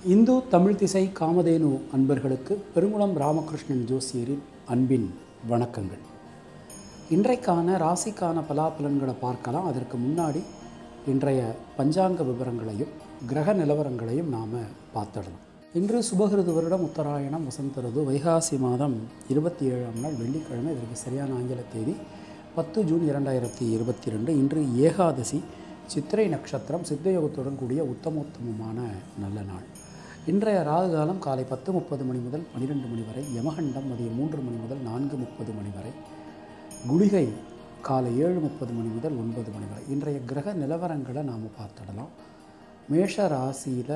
இந்து தமிழ் திசை காமதேனு அன்பர்களுக்கு பெருங்குளம் ராமகிருஷ்ணன் ஜோசியரின் அன்பின் வணக்கங்கள். இன்றைக்கான ராசிக்கான பலாபலன்களை பார்க்கலாம். அதற்கு முன்னாடி இன்றைய பஞ்சாங்க விவரங்களையும் கிரக நிலவரங்களையும் நாம் பார்த்துடலாம். இன்று சுபகிருது வருடம் உத்தராயணம் வசந்த ருது வைகாசி மாதம் 27ஆம் நாள் வெள்ளிக்கிழமை. இதற்கு சரியான ஆங்கில தேதி 10 ஜூன் 2022. இன்று ஏகாதசி, சித்திரை நட்சத்திரம், சித்தயோகத்துடன் கூடிய உத்தமோத்தமமான நல்ல நாள். இன்றைய ராகு காலம் காலை 10:30 மணி முதல் 12 மணி வரை, யமகண்டம் மதியம் 3 மணி முதல் 4:30 மணி வரை, குளிகை காலை 7:30 மணி முதல் 9 மணி வரை. இன்றைய கிரக நிலவரங்களை நாம் பார்த்துடலாம். மேஷ ராசியில்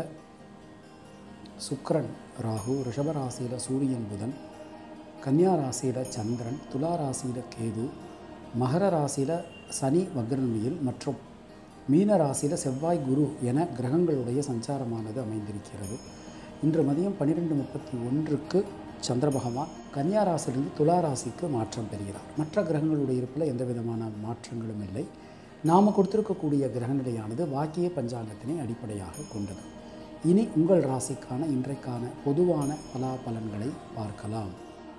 சுக்கிரன் ராகு, ரிஷப ராசியில் சூரியன் புதன், கன்னியா ராசியில் சந்திரன், துலா ராசியில் கேது, மகர ராசியில் சனி வக்ரநிலையில் மற்றும் மீன ராசியில் செவ்வாய் குரு என கிரகங்களுடைய சஞ்சாரமானது அமைந்திருக்கிறது. இன்று மதியம் 12:31க்கு சந்திர பகவான் கன்னியா ராசியிலிருந்து துலா ராசிக்கு மாற்றம் பெறுகிறார். மற்ற கிரகங்களுடைய இருப்பில் எந்த விதமான மாற்றங்களும் இல்லை. நாம் கொடுத்திருக்கக்கூடிய கிரகநிலையானது வாக்கிய பஞ்சாங்கத்தினை அடிப்படையாக கொண்டது. இனி உங்கள் ராசிக்கான இன்றைக்கான பொதுவான பலாபலன்களை பார்க்கலாம்.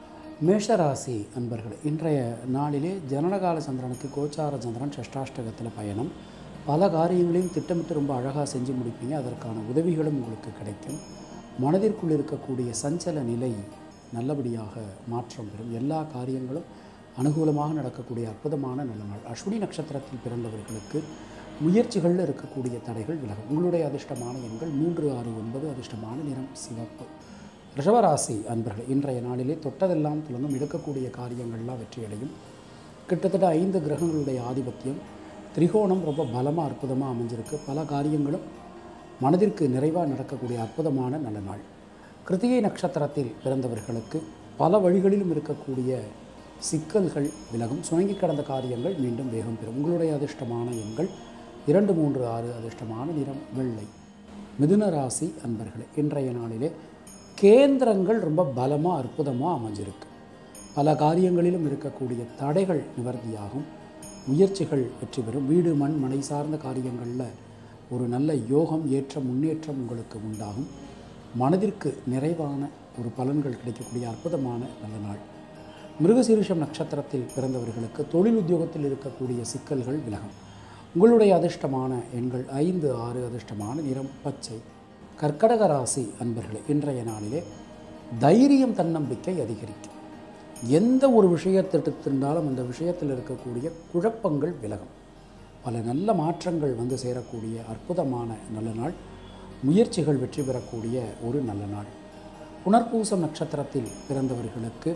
மேஷராசி அன்பர்கள், இன்றைய நாளிலே ஜனனகால சந்திரனுக்கு கோச்சார சந்திரன் ஷஷ்டாஷ்டகத்தில் பயணம். பல காரியங்களையும் திட்டமிட்டு ரொம்ப அழகாக செஞ்சு முடிப்பீங்க. அதற்கான உதவிகளும் உங்களுக்கு கிடைக்கும். மனதிற்குள் இருக்கக்கூடிய சஞ்சல நிலை நல்லபடியாக மாற்றம் பெறும். எல்லா காரியங்களும் அனுகூலமாக நடக்கக்கூடிய அற்புதமான நல்ல நாள். அஸ்வினி நட்சத்திரத்தில் பிறந்தவர்களுக்கு முயற்சிகளில் இருக்கக்கூடிய தடைகள் விலகும். உங்களுடைய அதிர்ஷ்டமான எண்கள் 3, 6, 9. அதிர்ஷ்டமான நிறம் சிவப்பு. ரிஷபராசி அன்பர்கள், இன்றைய நாளிலே தொட்டதெல்லாம் துலங்கும். எடுக்கக்கூடிய காரியங்கள்லாம் வெற்றியடையும். கிட்டத்தட்ட 5 கிரகங்களுடைய ஆதிபத்தியம், திரிகோணம் ரொம்ப பலமாக அற்புதமாக அமைஞ்சிருக்கு. பல காரியங்களும் மனதிற்கு நிறைவாக நடக்கக்கூடிய அற்புதமான நல்ல நாள். கிருத்திகை நட்சத்திரத்தில் பிறந்தவர்களுக்கு பல வழிகளிலும் இருக்கக்கூடிய சிக்கல்கள் விலகும். சுணங்கி கடந்த காரியங்கள் மீண்டும் வேகம் பெறும். உங்களுடைய அதிர்ஷ்டமான எண்கள் 2, 3, 6. அதிர்ஷ்டமான நிறம் வெள்ளை. மிதுன ராசி அன்பர்களே, இன்றைய நாளிலே கேந்திரங்கள் ரொம்ப பலமாக அற்புதமாக அமைஞ்சிருக்கு. பல காரியங்களிலும் இருக்கக்கூடிய தடைகள் நிவர்த்தியாகும். முயற்சிகள் வெற்றி பெறும். வீடு, மண், மனை சார்ந்த காரியங்களில் ஒரு நல்ல யோகம், ஏற்றம், முன்னேற்றம் உங்களுக்கு உண்டாகும். மனதிற்கு நிறைவான ஒரு பலன்கள் கிடைக்கக்கூடிய அற்புதமான நல்ல நாள். மிருகசீரிஷம் நட்சத்திரத்தில் பிறந்தவர்களுக்கு தொழில் உத்தியோகத்தில் இருக்கக்கூடிய சிக்கல்கள் விலகும். உங்களுடைய அதிர்ஷ்டமான எண்கள் 5, 6. அதிர்ஷ்டமான நிறம் பச்சை. கர்க்கடக ராசி அன்பர்களே, இன்றைய நாளிலே தைரியம், தன்னம்பிக்கை அதிகரிக்கும். எந்த ஒரு விஷயத்தை எடுத்திருந்தாலும் அந்த விஷயத்தில் இருக்கக்கூடிய குழப்பங்கள் விலகும். பல நல்ல மாற்றங்கள் வந்து சேரக்கூடிய அற்புதமான நல்ல நாள். முயற்சிகள் வெற்றி பெறக்கூடிய ஒரு நல்ல நாள். புனர்பூசம் நட்சத்திரத்தில் பிறந்தவர்களுக்கு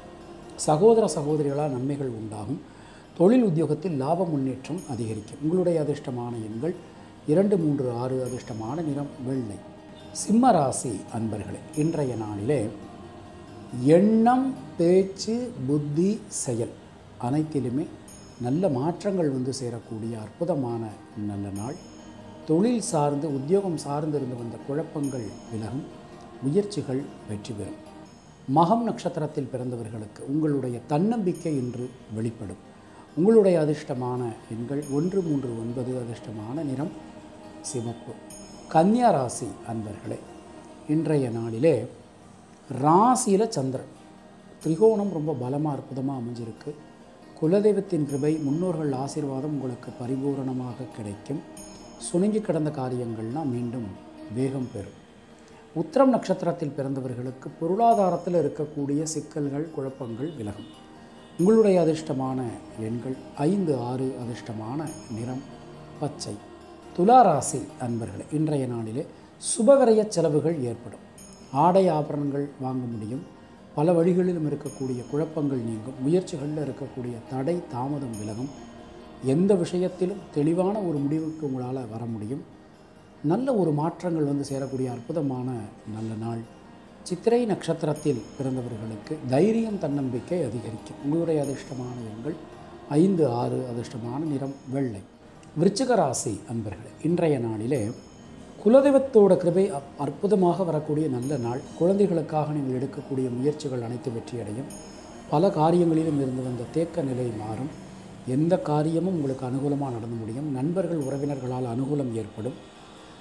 சகோதர சகோதரிகளால் நன்மைகள் உண்டாகும். தொழில் உத்தியோகத்தில் லாப முன்னேற்றம் அதிகரிக்கும். உங்களுடைய அதிர்ஷ்டமான எண்கள் 2, 3, 6. அதிர்ஷ்டமான நிறம் வெள்ளை. சிம்ம ராசி அன்பர்களே, இன்றைய நாளிலே எண்ணம், பேச்சு, புத்தி, செயல் அனைத்திலுமே நல்ல மாற்றங்கள் வந்து சேரக்கூடிய அற்புதமான நல்ல நாள். தொழில் சார்ந்து, உத்தியோகம் சார்ந்து இருந்து வந்த குழப்பங்கள் விலகும். முயற்சிகள் வெற்றி பெறும். மகம் நட்சத்திரத்தில் பிறந்தவர்களுக்கு உங்களுடைய தன்னம்பிக்கை இன்று வெளிப்படும். உங்களுடைய அதிர்ஷ்டமான எண்கள் 1, 3, 9. அதிர்ஷ்டமான நிறம் சிவப்பு. கன்னியா ராசி அன்பர்களே, இன்றைய நாளிலே ராசியில் சந்திரன், திரிகோணம் ரொம்ப பலமாக அற்புதமாக அமைஞ்சிருக்கு. குலதெய்வத்தின் கிருபை, முன்னோர்கள் ஆசீர்வாதம் உங்களுக்கு பரிபூரணமாக கிடைக்கும். சுணங்கி கிடந்த காரியங்கள்லாம் மீண்டும் வேகம் பெறும். உத்திரம் நட்சத்திரத்தில் பிறந்தவர்களுக்கு பொருளாதாரத்தில் இருக்கக்கூடிய சிக்கல்கள், குழப்பங்கள் விலகும். உங்களுடைய அதிர்ஷ்டமான எண்கள் 5, 6. அதிர்ஷ்டமான நிறம் பச்சை. துலா ராசி அன்பர்களே, இன்றைய நாளிலே சுபவிரய செலவுகள் ஏற்படும். ஆடை ஆபரணங்கள் வாங்க முடியும். பல வழிகளிலும் இருக்கக்கூடிய குழப்பங்கள் நீங்கும். முயற்சிகளில் இருக்கக்கூடிய தடை, தாமதம் விலகும். எந்த விஷயத்திலும் தெளிவான ஒரு முடிவுக்கு உங்களால் வர முடியும். நல்ல ஒரு மாற்றங்கள் வந்து சேரக்கூடிய அற்புதமான நல்ல நாள். சித்திரை நட்சத்திரத்தில் பிறந்தவர்களுக்கு தைரியம், தன்னம்பிக்கை அதிகரிக்கும். உங்களுடைய அதிர்ஷ்டமான எண்கள் 5, 6. அதிர்ஷ்டமான நிறம் வெள்ளை. விருச்சிக ராசி அன்பர்களே, இன்றைய நாளிலே குலதெய்வத்தோட கிருபை அற்புதமாக வரக்கூடிய நல்ல நாள். குழந்தைகளுக்காக நீங்கள் எடுக்கக்கூடிய முயற்சிகள் அனைத்து வெற்றியடையும். பல காரியங்களிலும் இருந்து வந்த தேக்க நிலை மாறும். எந்த காரியமும் உங்களுக்கு அனுகூலமாக நடந்து முடியும். நண்பர்கள், உறவினர்களால் அனுகூலம் ஏற்படும்.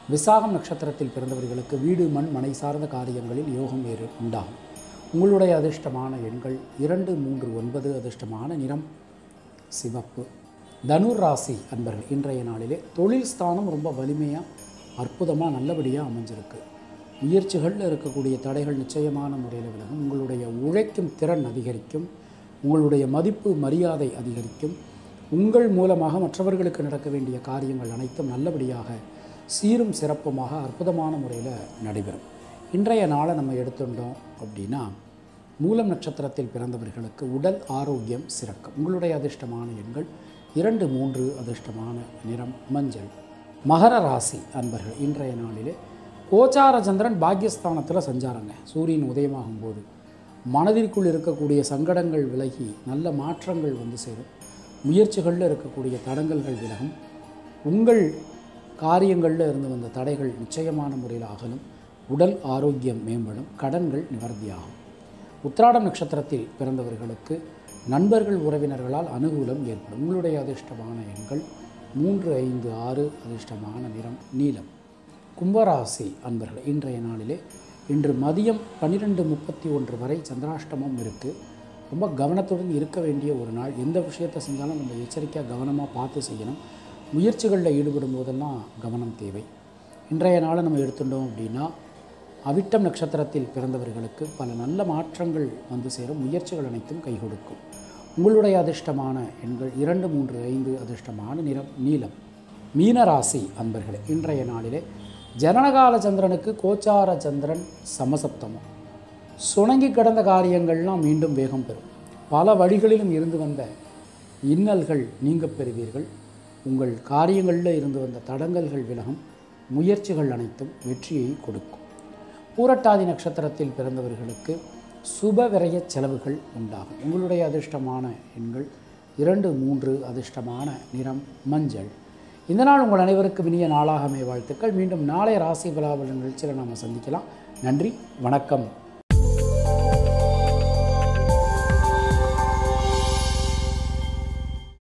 விசாகம் நட்சத்திரத்தில் பிறந்தவர்களுக்கு வீடு மண் மனை சார்ந்த காரியங்களில் யோகம் உண்டாகும். உங்களுடைய அதிர்ஷ்டமான எண்கள் 2, 3, 9. அதிர்ஷ்டமான நிறம் சிவப்பு. தனுர் ராசி அன்பர்கள், இன்றைய நாளிலே தொழில் ஸ்தானம் ரொம்ப வலிமையாக அற்புதமாக நல்லபடியாக அமைஞ்சிருக்கு. முயற்சிகளில் இருக்கக்கூடிய தடைகள் நிச்சயமான முறையில் விலகும். உங்களுடைய உழைக்கும் திறன் அதிகரிக்கும். உங்களுடைய மதிப்பு மரியாதை அதிகரிக்கும். உங்கள் மூலமாக மற்றவர்களுக்கு நடக்க வேண்டிய காரியங்கள் அனைத்தும் நல்லபடியாக சீரும் சிறப்புமாக அற்புதமான முறையில் நடைபெறும். இன்றைய நாளை நம்ம எடுத்துட்டோம் அப்படின்னா, மூலம் நட்சத்திரத்தில் பிறந்தவர்களுக்கு உடல் ஆரோக்கியம் சிறக்கும். உங்களுடைய அதிர்ஷ்டமான எண்கள் 2, 3. அதிர்ஷ்டமான நிறம் மஞ்சள். மகர ராசி அன்பர்கள், இன்றைய நாளிலே கோச்சார சந்திரன் பாக்கியஸ்தானத்தில் சஞ்சாரங்க. சூரியன் உதயமாகும் போது மனதிற்குள் இருக்கக்கூடிய சங்கடங்கள் விலகி நல்ல மாற்றங்கள் வந்து சேரும். முயற்சிகளில் இருக்கக்கூடிய தடங்கல்கள் விலகும். உங்கள் காரியங்களில் இருந்து வந்த தடைகள் நிச்சயமான முறையில் அகலும். உடல் ஆரோக்கியம் மேம்படும். கடன்கள் நிவர்த்தியாகும். உத்திராடம் நட்சத்திரத்தில் பிறந்தவர்களுக்கு நண்பர்கள் உறவினர்களால் அனுகூலம் ஏற்படும். உங்களுடைய அதிர்ஷ்டமான எண்கள் 3, 5, 6. அதிர்ஷ்டமான நிறம் நீலம். கும்பராசி அன்பர்கள், இன்றைய நாளிலே இன்று மதியம் 12:31 வரை சந்திராஷ்டமம் இருக்குது. ரொம்ப கவனத்துடன் இருக்க வேண்டிய ஒரு நாள். எந்த விஷயத்தை செஞ்சாலும் நம்ம எச்சரிக்கையாக கவனமாக பார்த்து செய்யணும். முயற்சிகளில் ஈடுபடும் போதெல்லாம் கவனம் தேவை. இன்றைய நாளை நம்ம எடுத்துட்டோம் அப்படின்னா, அவிட்டம் நட்சத்திரத்தில் பிறந்தவர்களுக்கு பல நல்ல மாற்றங்கள் வந்து சேரும். முயற்சிகள் அனைத்தும் கை கொடுக்கும். உங்களுடைய அதிர்ஷ்டமான எண்கள் 2, 3, 5. அதிர்ஷ்டமான நிறம் நீலம். மீனராசி அன்பர்களே, இன்றைய நாளிலே ஜனனகால சந்திரனுக்கு கோச்சார சந்திரன் சமசப்தமும். சுணங்கி கிடந்த காரியங்கள்லாம் மீண்டும் வேகம் பெறும். பல வழிகளிலும் இருந்து வந்த இன்னல்கள் நீங்க பெறுவீர்கள். உங்கள் காரியங்களில் இருந்து வந்த தடங்கல்கள் விலகும். முயற்சிகள் அனைத்தும் வெற்றியை கொடுக்கும். பூரட்டாதி நட்சத்திரத்தில் பிறந்தவர்களுக்கு சுப விரய செலவுகள் உண்டாகும். உங்களுடைய அதிர்ஷ்டமான எண்கள் 2, 3. அதிர்ஷ்டமான நிறம் மஞ்சள். இந்த நாள் உங்கள் அனைவருக்கும் இனிய நாளாக வாழ்த்துக்கள். மீண்டும் நாளைய ராசி பலாபலன் நிகழ்ச்சியில் நாம் சந்திக்கலாம். நன்றி, வணக்கம்.